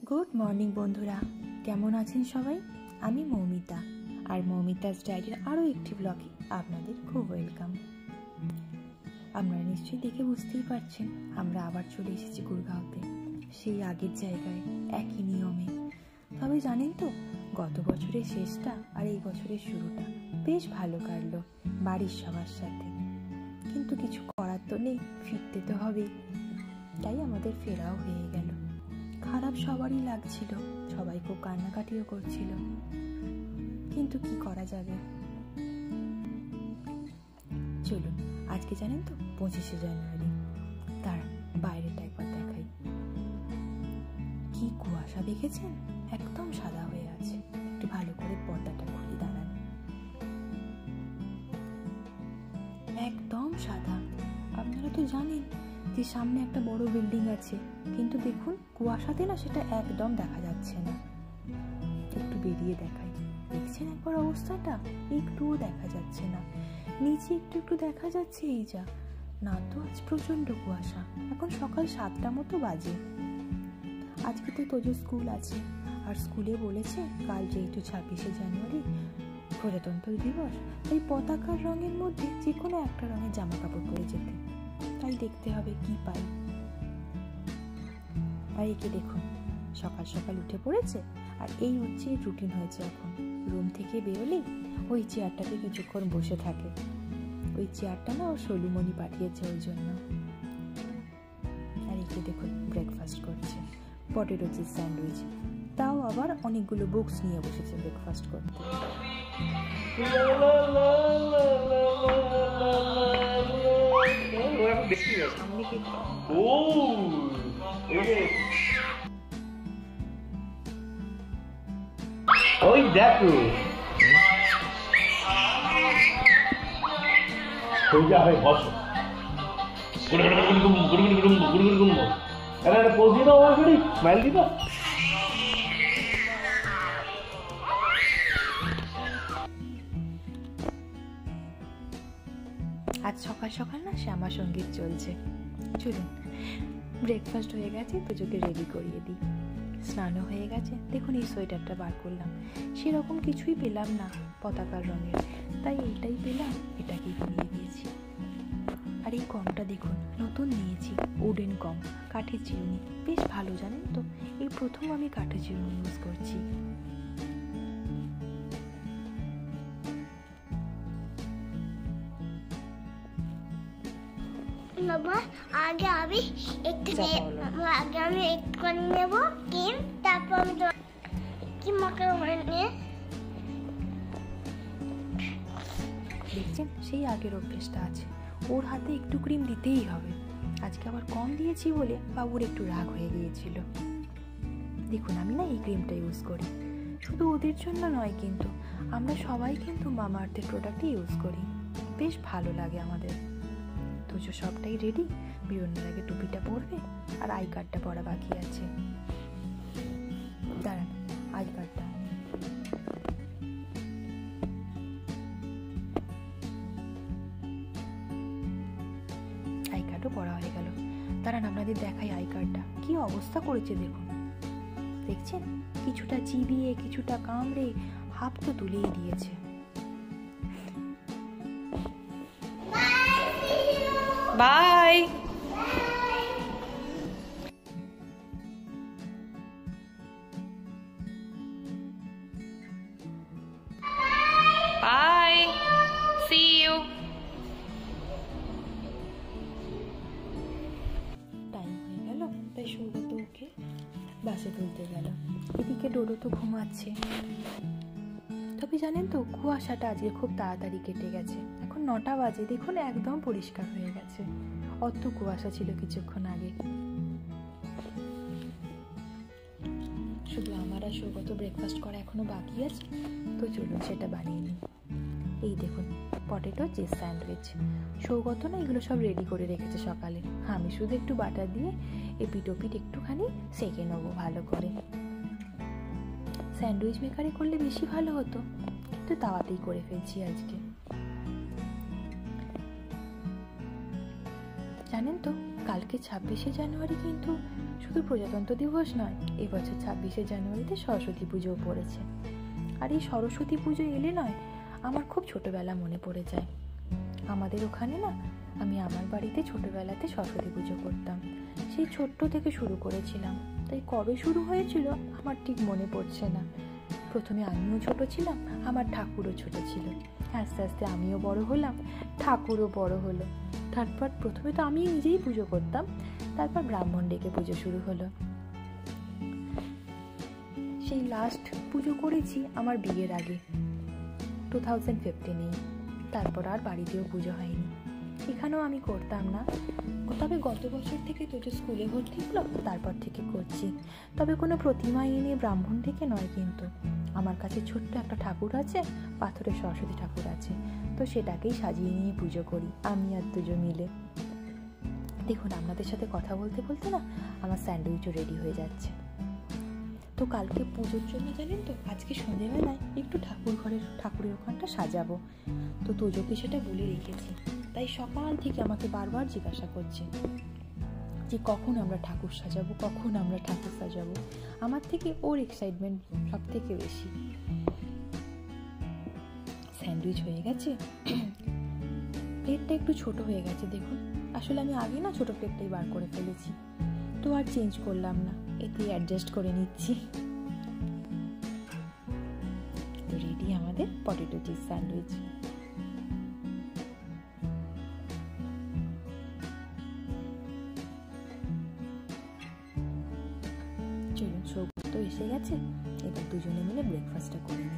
Good morning বন্ধুরা, কেমন আছেন সবাই? আমি মৌমিতা, আর মৌমিতাস ডায়েরির আরও একটি ব্লগে আপনাদের খুব ওয়েলকাম। আপনারা নিশ্চয়ই দেখে বুঝতেই পারছেন আমরা আবার চলে এসেছি গুরগাঁওতে, সেই আগের জায়গায় একই নিয়মে। তবে জানেন তো, গত বছরের শেষটা আর এই বছরের শুরুটা বেশ ভালো কাটলো বাড়ির সবার সাথে, কিন্তু কিছু করার তো নেই, ফিরতে তো হবেই। তাই আমাদের ফেরাও হয়ে গেল। খারাপ সবারই লাগছিল, সবাই খুব কান্নাকাটিও করছিল, কিন্তু কি করা যাবে। চলুন, আজকে জানেন তো 25শে জানুয়ারি, তার বাইরেটা একবার দেখাই। কি কুয়াশা দেখেছেন? একদম সাদা হয়ে আছে। একটু ভালো করে পর্দাটা খুলে দাঁড়ান। একদম সাদা। আপনারা তো জানেন যে সামনে একটা বড় বিল্ডিং আছে, কিন্তু দেখুন কুয়াশাতে না সেটা একদম দেখা যাচ্ছে না। একটু বেরিয়ে দেখাই, দেখছেন একবার অবস্থাটা? একটুও দেখা যাচ্ছে না। নিচে একটু একটু দেখা যাচ্ছে, এই যা না। তো আজ প্রচন্ড কুয়াশা। এখন সকাল 7টা মতো বাজে। আজকে তো তোজো স্কুল আছে, আর স্কুলে বলেছে কাল যেহেতু 26শে জানুয়ারি প্রজাতন্ত্র দিবস, তাই পতাকার রঙের মধ্যে যে কোনো একটা রঙের জামা কাপড় পরে যেতে। তাই দেখতে হবে কি পাই। আর একে দেখুন, সকাল সকাল উঠে পড়েছে, আর এই হচ্ছে রুটিন হয়েছে। এখন রুম থেকে বেরোলেই ওই চেয়ারটাতে কিছুক্ষণ বসে থাকে। ওই চেয়ারটা না ওর সলুমণি পাঠিয়েছে ওই জন্য। আর একে দেখুন ব্রেকফাস্ট করছে, পটেটো চিজ স্যান্ডউইচ, তাও আবার অনেকগুলো বুকস নিয়ে বসেছে ব্রেকফাস্ট করতে। ওই দেখো সোজা হয়ে বসো, পোজ দিয়ে দাও, স্মাইল দিবা। আজ সকাল সকাল না শ্যামা সঙ্গীত চলছে। চলুন, ব্রেকফাস্ট হয়ে গেছে, তোজোকে রেডি করিয়ে দিই। স্নানও হয়ে গেছে। দেখুন এই সোয়েটারটা বার করলাম, সেরকম কিছুই পেলাম না পতাকার রঙের, তাই এইটাই পেলাম, এটাকেই কিনিয়ে দিয়েছি। আর এই কমটা দেখুন নতুন নিয়েছি, উডেন কম, কাঠের চিরুনি, বেশ ভালো। জানেন তো, এই প্রথম আমি কাঠের চিরুনি ইউজ করছি। আগে আমি একটুখানি নেব ক্রিম, তারপর আমি কি মাখাবো নিয়ে। দেখছেন, সেই আগের অভ্যেসটা আছে, ওর হাতে একটু ক্রিম দিতেই হবে। আজকে আবার কম দিয়েছি বলে বাবুর একটু রাগ হয়ে গিয়েছিল। দেখুন, আমি না এই ক্রিমটা ইউজ করি, শুধু ওদের জন্য নয়, কিন্তু আমরা সবাই কিন্তু মামা আর্থের প্রোডাক্টই ইউজ করি, বেশ ভালো লাগে আমাদের। তোজো সবটাই রেডি, বেরোনোর আগে টুপিটা পরবে, আর আই কার্ডটা পরা বাকি আছে। দাঁড়ান, আই কার্ডটা পড়া হয়ে গেল। দাঁড়ান আপনাদের দেখাই আই কার্ডটা কি অবস্থা করেছে। দেখুন, দেখছেন, কিছুটা চিবিয়ে কিছুটা কামড়ে হাফ তো তুলেই দিয়েছে। বাই। Bye, see you. তাই সৌগত ওকে বাসে তুলতে গেল। এদিকে ডোডো তো ঘুমাচ্ছে। তবে জানেন তো, কুয়াশাটা আজকে খুব তাড়াতাড়ি কেটে গেছে। এখন 9টা বাজে, দেখুন একদম পরিষ্কার হয়ে গেছে। অত কুয়াশা ছিল কিছুক্ষণ আগে। শুধু আমার আর সৌগত ব্রেকফাস্ট করা এখনো বাকি আছে, তো চলুন সেটা বানিয়ে নিই। এই দেখুন, পটেটো চিজ স্যান্ডউইচ। সৌগত না এগুলো সব রেডি করে রেখেছে সকালে, আমি শুধু একটু বাটার দিয়ে এপিট ওপিট একটুখানি সেঁকে নেবো ভালো করে। স্যান্ডউইচ মেকারে করলে বেশি ভালো হতো, কিন্তু তাওয়াতেই করে ফেলছি আজকে। জানেন তো, কালকে 26শে জানুয়ারি কিন্তু শুধু প্রজাতন্ত্র দিবস নয়, এবছর 26শে জানুয়ারিতে সরস্বতী পুজোও পড়েছে। আর এই সরস্বতী পুজো এলে নয়, আমার খুব ছোটবেলা মনে পড়ে যায়। আমাদের ওখানে না, আমি আমার বাড়িতে ছোটবেলাতে সরস্বতী পুজো করতাম। সেই ছোট্ট থেকে শুরু করেছিলাম, তাই কবে শুরু হয়েছিল আমার ঠিক মনে পড়ছে না। প্রথমে আমিও ছোট ছিলাম, আমার ঠাকুরও ছোট ছিল। আস্তে আস্তে আমিও বড় হলাম, ঠাকুরও বড় হলো। তারপর প্রথমে তো আমি নিজেই পুজো করতাম, তারপর ব্রাহ্মণ ডেকে পুজো শুরু হলো। সেই লাস্ট পুজো করেছি আমার বিয়ের আগে, 2015-এই। তারপর আর বাড়িতেও পুজো হয়নি, এখানেও আমি করতাম না। তবে গত বছর থেকে তোজো স্কুলে ভর্তি হলো, তারপর থেকে করছি। তবে কোনো প্রতিমা এনে ব্রাহ্মণ থেকে নয়, কিন্তু আমার কাছে ছোট্ট একটা ঠাকুর আছে, পাথরের সরস্বতী ঠাকুর আছে, তো সেটাকেই সাজিয়ে নিয়ে পুজো করি আমি আর তোজো মিলে। দেখুন, আপনাদের সাথে কথা বলতে বলতে না আমার স্যান্ডউইচও রেডি হয়ে যাচ্ছে। তো কালকে পুজোর জন্য জানেন তো, আজকে সন্ধ্যেবেলায় একটু ঠাকুরের ওখানটা সাজাবো। তো তোজোকে সেটা বলে রেখেছি, তাই সকাল থেকে আমাকে বারবার জিজ্ঞাসা করছে যে কখন আমরা ঠাকুর সাজাবো, কখন আমরা ঠাকুর সাজাবো। আমার থেকে ওর এক্সাইটমেন্ট সব থেকে বেশি। স্যান্ডউইচ হয়ে গেছে, প্লেটটা একটু ছোট হয়ে গেছে দেখুন। আসলে আমি আগে না ছোট প্লেটটাই বার করে ফেলেছি, তো আর চেঞ্জ করলাম না, এতেই অ্যাডজাস্ট করে নিচ্ছি। তো রেডি আমাদের পটেটো চিজ স্যান্ডউইচ। চলুন, সৌগত তো এসে গেছে, এবার দুজনে মিলে ব্রেকফাস্টটা করে নিই।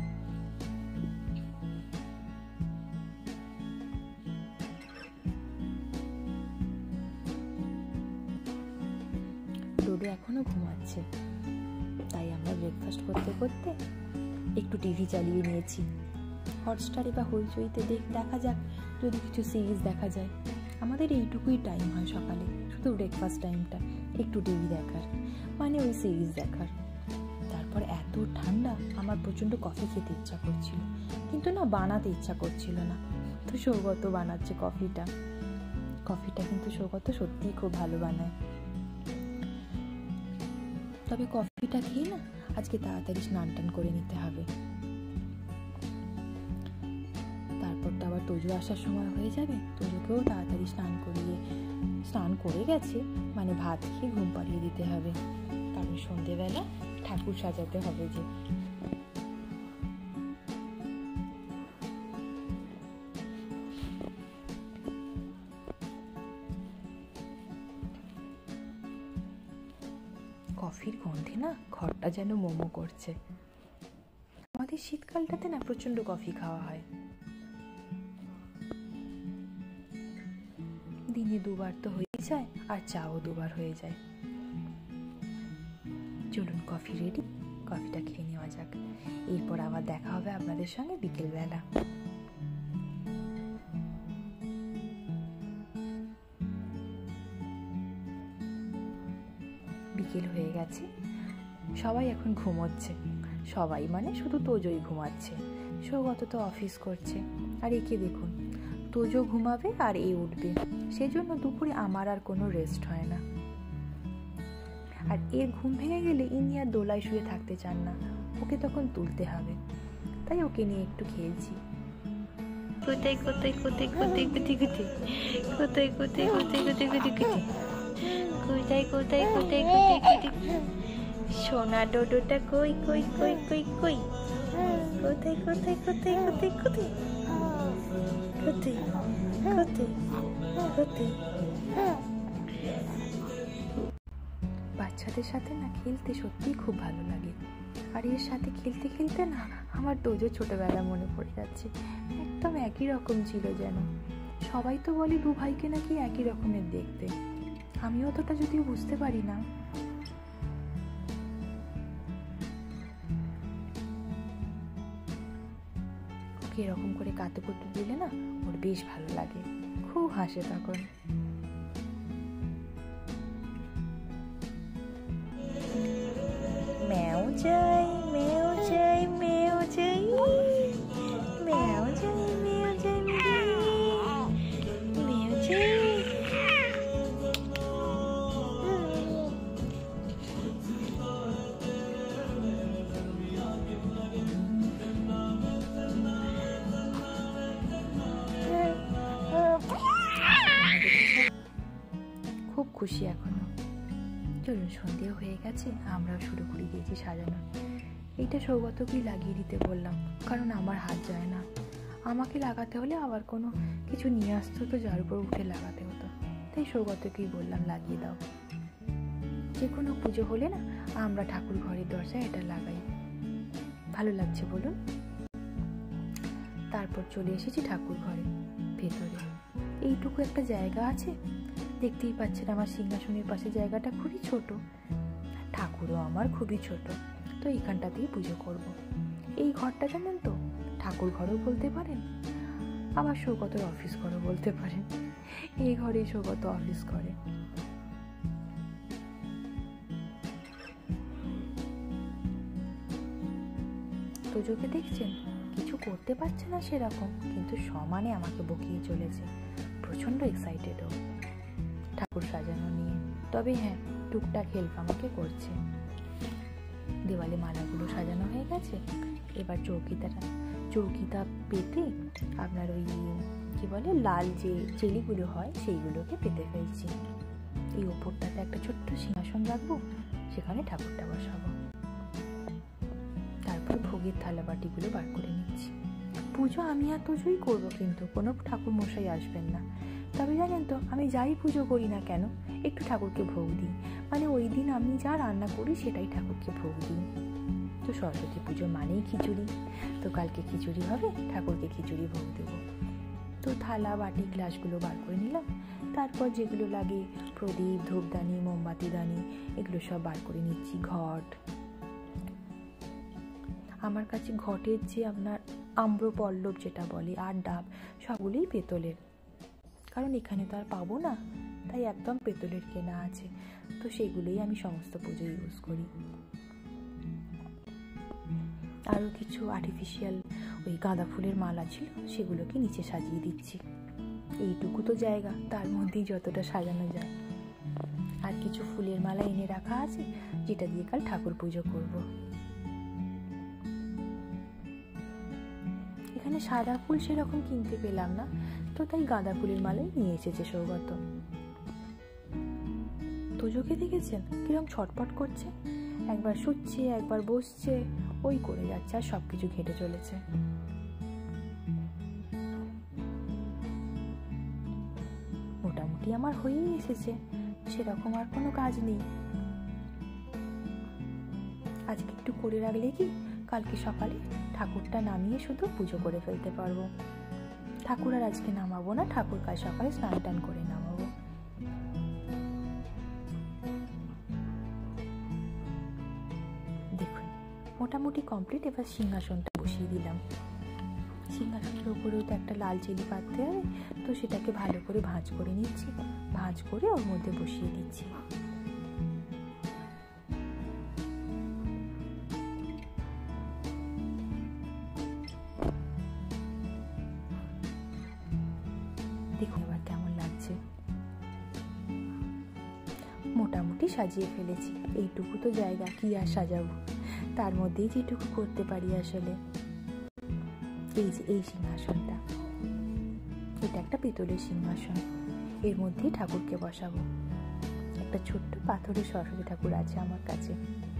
ডোডো এখনো ঘুমাচ্ছে, তাই আমরা ব্রেকফাস্ট করতে করতে একটু টিভি চালিয়ে নিয়েছি। হটস্টারে বা হইচইতে দেখা যাক যদি কিছু সিরিজ দেখা যায়। আমাদের এইটুকুই টাইম হয় সকালে, শুধু ব্রেকফাস্ট টাইমটা একটু টিভি দেখার, মানে ওই সিরিজ দেখার। তারপর এত ঠান্ডা, আমার প্রচণ্ড কফি খেতে ইচ্ছা করছিল, কিন্তু না বানাতে ইচ্ছা করছিল না। তো সৌগত বানাচ্ছে কফিটা কিন্তু সৌগত সত্যিই খুব ভালো বানায়। তবে কফিটা খেয়ে না আজকে তাড়াতাড়ি স্নান টান করে নিতে হবে, তারপর তো আবার তোজো আসার সময় হয়ে যাবে। তোজোকেও তাড়াতাড়ি স্নান করে গেছে, মানে ভাত খেয়ে ঘুম পাড়িয়ে দিতে হবে, কারণ সন্ধেবেলা ঠাকুর সাজাতে হবে যে। কফির গন্ধে না ঘরটা যেন মোমো করছে। আমাদের শীতকালটাতে না প্রচন্ড কফি খাওয়া হয়, দিনে 2 বার তো হয়ে যায়, আর চাও 2 বার হয়ে যায়। চলুন, কফি রেডি, কফিটা খেয়ে নেওয়া যাক। এরপর আবার দেখা হবে আপনাদের সঙ্গে বিকেলবেলা। বিকেল হয়ে গেছে, সবাই এখন ঘুমোচ্ছে। সবাই মানে শুধু তোজোই ঘুমাচ্ছে, সৌগত তো অফিস করছে। আর একে দেখুন, তোজো ঘুমাবে আর এ উঠবে, সেজন্য দুপুরে আমার আর কোনো রেস্ট হয় না। আর এর ঘুম ভেঙে গেলে ইনি আর দোলায় শুয়ে থাকতে চান না, ওকে তখন তুলতে হবে, তাই ওকে নিয়ে একটু খেলছি। কোথায় কোথায় কোথায় কোথায় কোথায় কোথায় কোথায় কোথায় কোথায় কোথায় কোথায় কোথায় কোথায় কোথায় কোথায় কোথায় সোনা ডোডোটা কই কই কই কই কই কোথায় কোথায় কোথায় কোথায় কোথায় কোথায় কোথায় কোথায়। বাচ্চাদের সাথে না খেলতে সত্যিই খুব ভালো লাগে। আর এর সাথে খেলতে খেলতে না আমার তোজো ছোটবেলা মনে পড়ে যাচ্ছে। একদম একই রকম ছিল যেন। সবাই তো বলে 2 ভাইকে নাকি একই রকমের দেখতে, আমি অতটা যদিও বুঝতে পারি না। ওকে এরকম করে কাঁদতে করতে দিলে না ওর বেশ ভালো লাগে, খুব হাসে তখন। ম্যাও চাই ম্যাও চাই ম্যাও চাই ম্যাও চাই ম্যাও চাই ম্যাও চাই। খুশি এখনো। চলুন, সন্ধে হয়ে গেছে, আমরাও শুরু করে দিয়েছি সাজানো। এইটা সৌগতকেই লাগিয়ে দিতে বললাম, কারণ আমার হাত যায় না। আমাকে লাগাতে হলে আবার কোনো কিছু নিয়ে আসতে হতো, যার উপর উঠে লাগাতে হতো। তাই সৌগতকেই বললাম লাগিয়ে দাও। যে কোনো পুজো হলে না আমরা ঠাকুর ঘরের দরজায় এটা লাগাই, ভালো লাগছে বলুন। তারপর চলে এসেছি ঠাকুর ঘরে ভেতরে। এইটুকু একটা জায়গা আছে, দেখতেই পাচ্ছেন আমার সিংহাসনের পাশে জায়গাটা খুবই ছোট, ঠাকুরও আমার খুবই ছোট। তো এইখানটাতেই পুজো করব। এই ঘরটা জানেন তো, ঠাকুর ঘরও বলতে পারেন, আবার সৌগতর অফিস ঘরও বলতে পারেন। এই ঘরেই সৌগত অফিস করে। তোজোকে দেখছেন, কিছু করতে পারছে না সেরকম, কিন্তু সমানে আমাকে বকিয়ে চলেছে। প্রচন্ড এক্সাইটেডও ঠাকুর সাজানো নিয়ে। তবে হ্যাঁ, টুকটাক হেল্প আমাকে করছে। দেওয়ালে মালাগুলো সাজানো হয়ে গেছে। এবার চৌকিটা পেতে আপনার ওই কি বলে লাল যে চেলিগুলো হয় সেইগুলোকে পেতে ফেলছি। এই ওপরটাতে একটা ছোট্ট সিংহাসন রাখবো, সেখানে ঠাকুরটা বসাবো। তারপর ভোগের থালা বাটিগুলো বার করে নিচ্ছি। পুজো আমি আর তোজোই করবো, কিন্তু কোনো ঠাকুর মশাই আসবেন না। তবে জানেন তো, আমি যাই পুজো করি না কেন একটু ঠাকুরকে ভোগ দিই। মানে ওই দিন আমি যা রান্না করি সেটাই ঠাকুরকে ভোগ দিই। তো সরস্বতী পুজো মানেই খিচুড়ি, তো কালকে খিচুড়ি হবে, ঠাকুরকে খিচুড়ি ভোগ দেবো। তো থালা বাটি গ্লাসগুলো বার করে নিলাম। তারপর যেগুলো লাগে, প্রদীপ, ধূপদানি, মোমবাতিদানি, এগুলো সব বার করে নিচ্ছি। ঘট, আমার কাছে ঘটের যে আপনার আম্রপল্লব যেটা বলে আর ডাব, সবগুলোই পেতলের, কারণ এখানে তো আর পাবো না, তাই একদম পেতলের কেনা আছে। তো সেগুলোই আমি সমস্ত পুজো ইউজ করি। আরও কিছু আর্টিফিশিয়াল ওই গাঁদা ফুলের মালা ছিল, সেগুলোকে নিচে সাজিয়ে দিচ্ছি। এইটুকু তো জায়গা, তার মধ্যেই যতটা সাজানো যায়। আর কিছু ফুলের মালা এনে রাখা আছে, যেটা দিয়ে কাল ঠাকুর পুজো করব। এখানে সাদা ফুল সেরকম কিনতে পেলাম না, তো তাই গাঁদা ফুলের মালাই নিয়ে এসেছে সৌগত। তোজোকে দেখেছেন কিরম ছটপট করছে, একবার শুচ্ছে একবার বসছে, ওই করে যাচ্ছে, আর সবকিছু ঘেটে চলেছে। মোটামুটি আমার হয়েই এসেছে, সেরকম আর কোনো কাজ নেই। আজকে একটু করে রাখলে কি কালকে সকালে ঠাকুরটা নামিয়ে শুধু পুজো করে ফেলতে পারবো। ঠাকুর আর আজকে নামাবো না, ঠাকুর কাল সকালে স্নান টান করে নামাবো। দেখুন মোটামুটি কমপ্লিট। এবার সিংহাসনটা বসিয়ে দিলাম। সিংহাসনের উপরেও তো একটা লাল চেলি পাততে হবে, তো সেটাকে ভালো করে ভাঁজ করে নিচ্ছি। ভাঁজ করে ওর মধ্যে বসিয়ে দিচ্ছি। দেখুন এবার কেমন লাগছে। মোটামুটি সাজিয়ে ফেলেছি। এইটুকু তো জায়গা, কি আর সাজাবো, তার মধ্যেই যেটুকু করতে পারি আসলে। এই যে এই সিংহাসনটা, এটা একটা পিতলের সিংহাসন, এর মধ্যেই ঠাকুরকে বসাবো। একটা ছোট্ট পাথরের সরস্বতী ঠাকুর আছে আমার কাছে।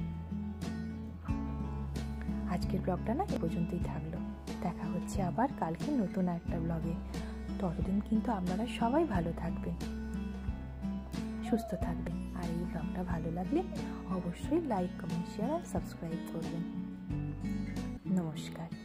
আজকের ব্লগটা না এ পর্যন্তই থাকলো। দেখা হচ্ছে আবার কালকে নতুন একটা ব্লগে। ততদিন কিন্তু আপনারা সবাই ভালো থাকবেন, সুস্থ থাকবেন। আর এই ব্লগটা ভালো লাগলে অবশ্যই লাইক, কমেন্ট, শেয়ার আর সাবস্ক্রাইব করবেন। নমস্কার।